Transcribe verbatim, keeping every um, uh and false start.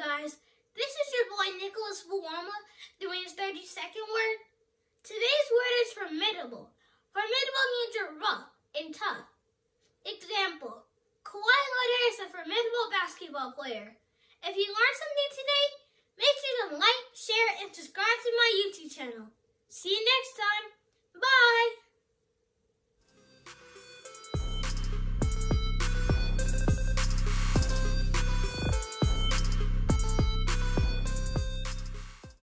guys, this is your boy Nicholas Buamah doing his thirty second word. Today's word is formidable. Formidable means you're rough and tough. Example, Kawhi Leonard is a formidable basketball player. If you learned something today, make sure to like, share, and subscribe to my YouTube channel. See you next time. Bye!